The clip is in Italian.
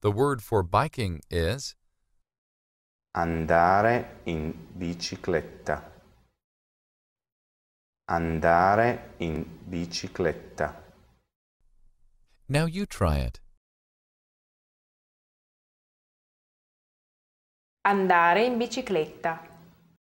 The word for biking is andare in bicicletta. Andare in bicicletta. Now you try it. Andare in bicicletta.